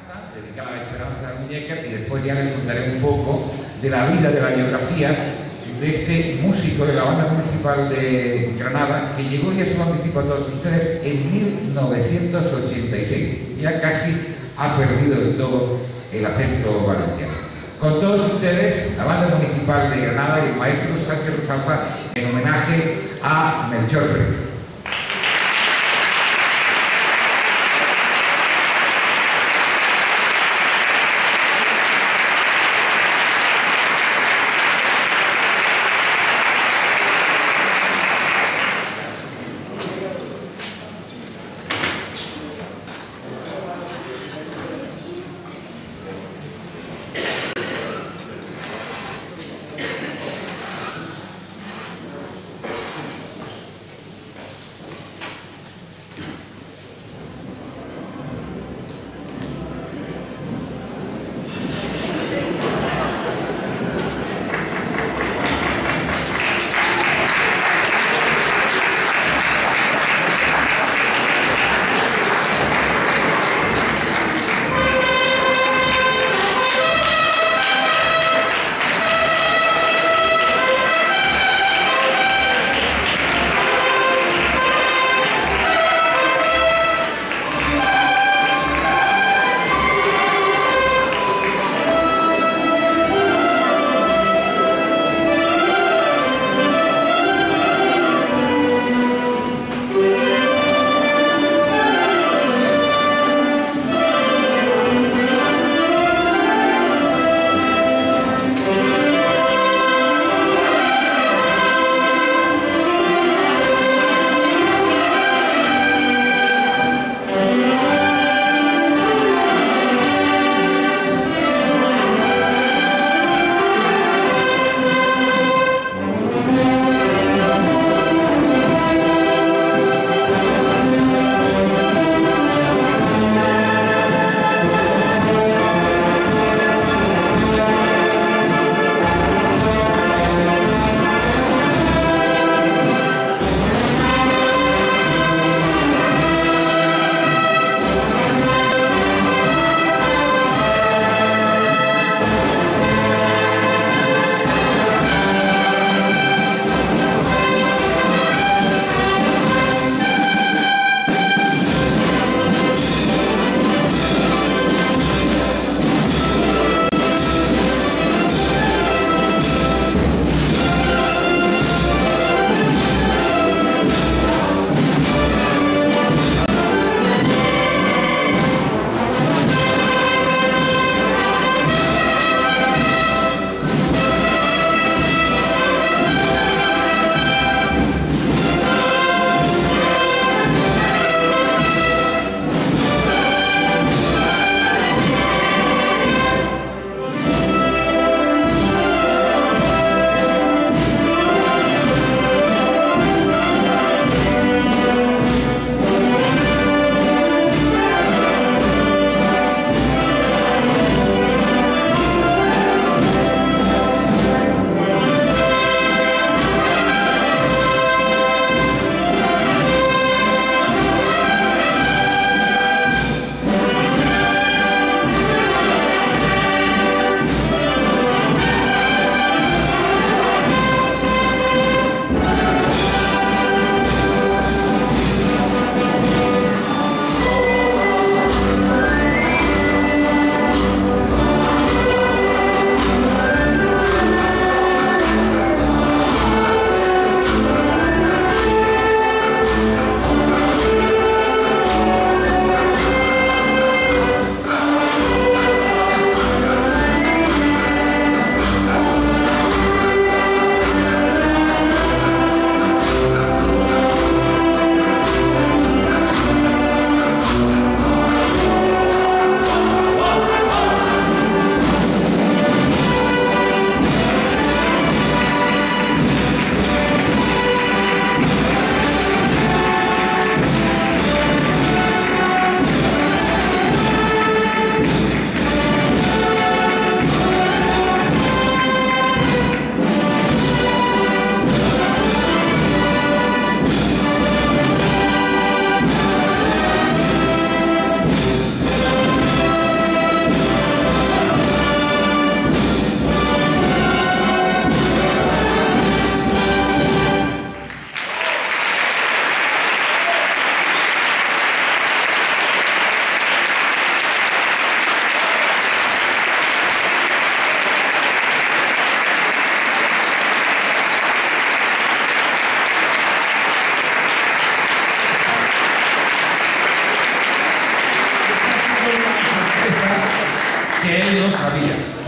danza dedicada a la Esperanza de la Muñeca, y después ya les contaré un poco de la vida, de la biografía de este músico de la Banda Municipal de Granada, que llegó, y eso lo anticipo a todos ustedes, en 1986. Ya casi ha perdido del todo el acento valenciano. Con todos ustedes, la Banda Municipal de Granada y el maestro Sánchez Ruzafa, en homenaje a Melchor Premio.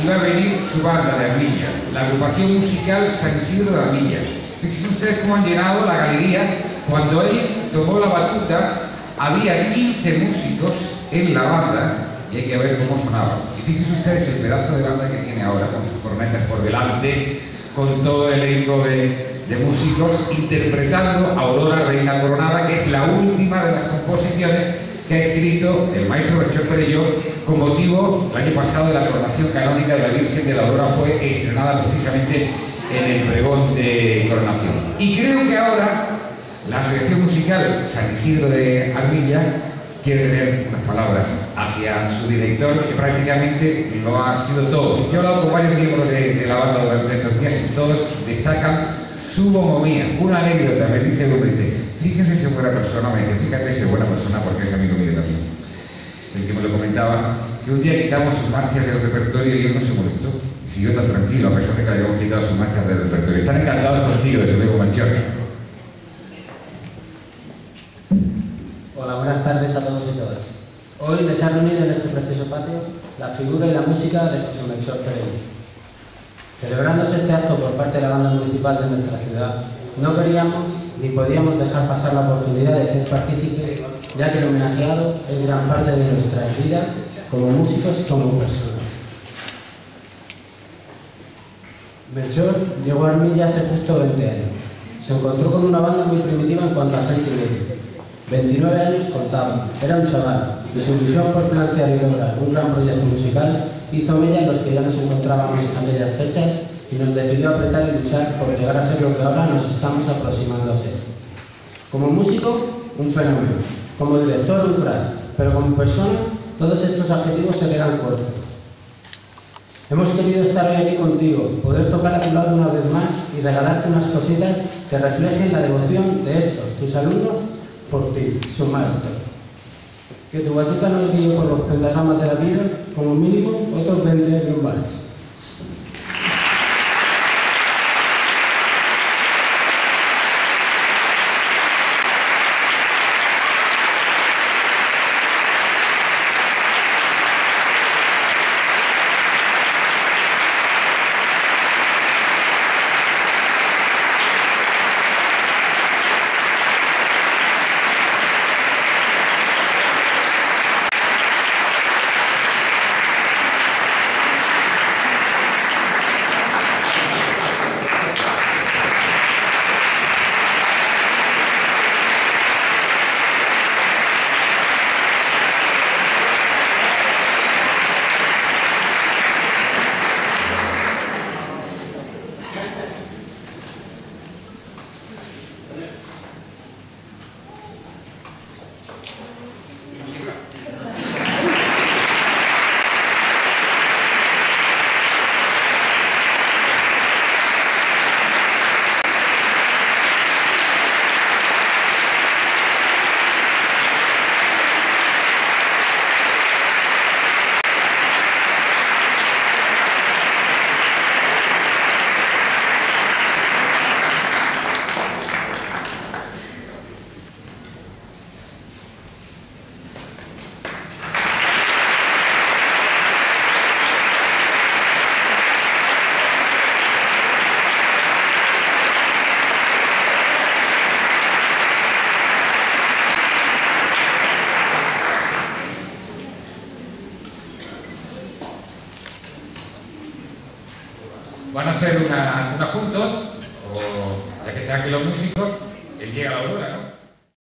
iba a venir su banda de Armilla, la agrupación musical San Isidro de Armilla. Fíjense ustedes cómo han llenado la galería. Cuando él tomó la batuta, había 15 músicos en la banda y hay que ver cómo sonaban. Y fíjense ustedes el pedazo de banda que tiene ahora, con sus cornetas por delante, con todo el elenco de músicos, interpretando Aurora Reina Coronada, que es la última de las composiciones que ha escrito el maestro Melchor Perelló con motivo, el año pasado, de la coronación canónica de la Virgen de la Aurora. Fue estrenada precisamente en el pregón de coronación. Y creo que ahora la Asociación Musical San Isidro de Armilla quiere tener unas palabras hacia su director, que prácticamente lo ha sido todo. Yo he hablado con varios miembros de la banda durante estos días y todos destacan su bonomía. Una anécdota, me dice uno, dice, fíjense si es buena persona, me dice, fíjate si es buena persona porque es amigo mío también. El que me lo comentaba, que un día quitamos sus marchas del repertorio y él no se molestó. Y siguió tan tranquilo, a pesar de que habíamos quitado sus marchas del repertorio. Están encantados contigo, de su amigo Melchor. Hola, buenas tardes a todos y todas. Hoy les ha reunido en este precioso patio la figura y la música de José Melchor Perelló. Celebrándose este acto por parte de la banda municipal de nuestra ciudad, no queríamos ni podíamos dejar pasar la oportunidad de ser partícipes, ya que el homenajeado es gran parte de nuestras vidas como músicos y como personas. Melchor llegó a Armilla hace justo 20 años. Se encontró con una banda muy primitiva en cuanto a gente y medio. 29 años contaba, era un chaval, y su ilusión por plantear y lograr un gran proyecto musical hizo mella en los que ya nos encontrábamos en aquellas fechas y nos decidió apretar y luchar por llegar a ser lo que ahora nos estamos aproximando a ser. Como músico, un fenómeno. Como director, un crack. Pero como persona, todos estos adjetivos se quedan cortos. Hemos querido estar hoy aquí contigo, poder tocar a tu lado una vez más y regalarte unas cositas que reflejen la devoción de estos, tus alumnos, por ti, su maestro. Que tu batuta no guíe por los pentagramas de la vida, como mínimo otros 20 años más. Van a hacer una juntos, o ya que sean que los músicos, él llega a la Aurora, ¿no?